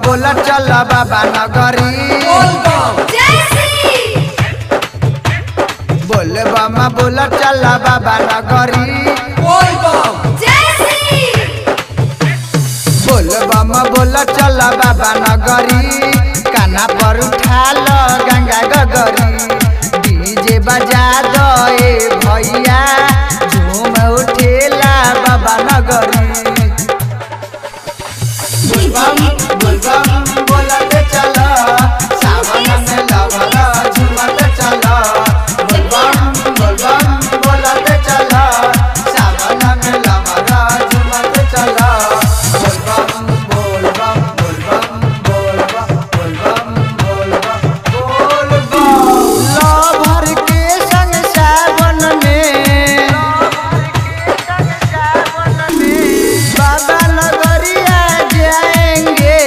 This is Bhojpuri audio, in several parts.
बोला चल बाबा नगरी बोल बम बोला चल बाबा नगरी बोल बम बोला चल बाबा नगरी काना पर उठा लो गंगा गगरी डीजे बजा दो ए भैया झूम उठेला बाबा नगरी बोलबम बोलते चलो सावन में लवरा झूमते चलो बोलबम बोलते चलो सावन में लवरा झूमते चलो लवर के संग सावन में बाबा नगरिया जाएंगे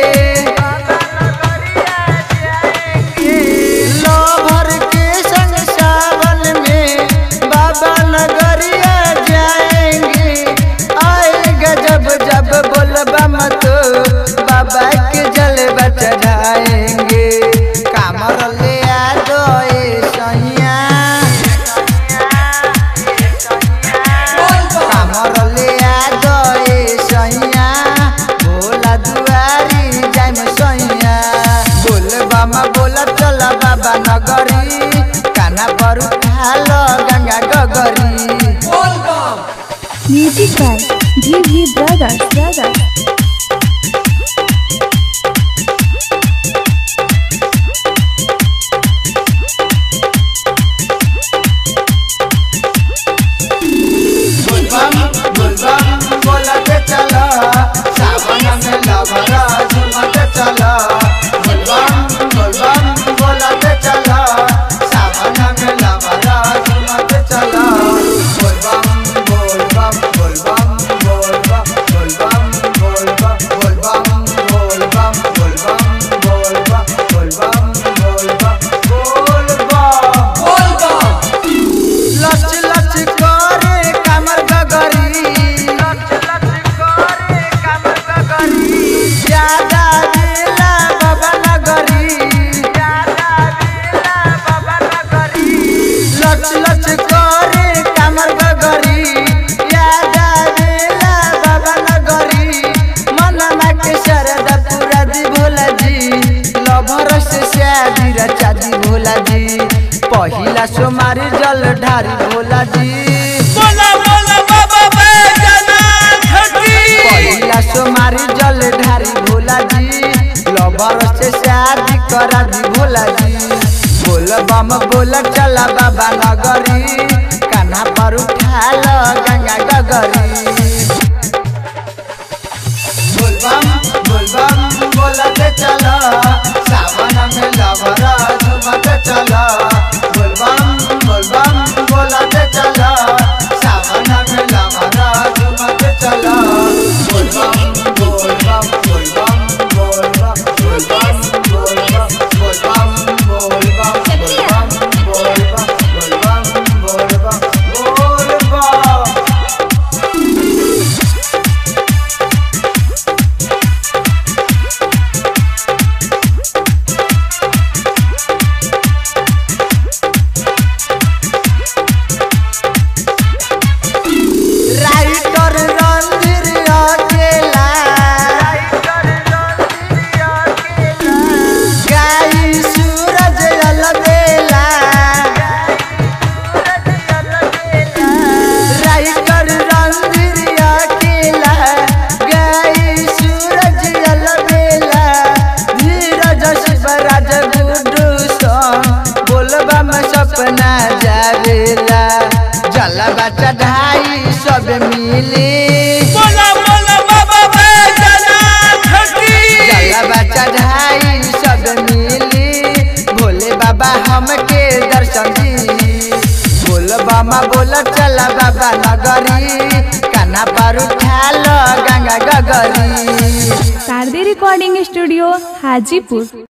लवर के संग सावन में बाबा नगरिया जाएंगे आएगा जब जब बोलबा मत बाबा के जलवा चढ़ाएंगे कामर ले आ दो ए सैया कामर ले आ दो ए सैया बोला दुआरी जाइम सैया बोलबम बोला चल बाबा नगरी काना पर उठा लो गंगा गगरी म्यूजिक बाय जी ब्रदर्स बोलते चलो सावन में लवरा झूमते चलो बोलबम बोलते चलो सावन में लवरा झूमते चलो बोलबम बोलबम बोलबम बोलबम बोलबम बोलबम बोलबम बोलबम बोलबम बोलबम बोलबम बोलबम बोलबम लच लच करे कमर गगरी ज्यादा बेला बाबा नगरी लच लच करे कमर गगरी ज्यादा बेला बाबा नगरी मनमा के शरदा पूरा दी भोला जी लभर से शादी रचा दी भोला जी पहिला सोमारी जल ढारी भोला जी पहिला सोमारी जल ढारी भोला जी लवर से शादी करा दी भोला जी बोलबम बोल चला बाबा नगरी कान्हा पर उठा लो गंगा गगरी बोलबम बोलते चलो सावन में लवरा झूमते चलो बोलबम बोलते चलो सावन में लवरा झूमते चलो बोलबम बोलबम बोलबम बोलबम बोलबम बोलबम बोलबम बोलबम बोलबम बोलबम बोलबम बोलबम राइटर रणधीर अकेला गाई सूरज अलबेला राइटर रणधीर अकेला गाई सूरज अलबेला धीरज शिवराज गुड्डू संग बोलबा में सपना जावेला जलवा चढ़ाई सब मिली जलवा चढ़ाई सब मिली भोले बाबा हमके दर्शन दी बोलबम बोल चला बाबा नगरी कान्हा पर उठा लो गंगा गगरी शारदे रिकॉर्डिंग स्टूडियो हाजीपुर।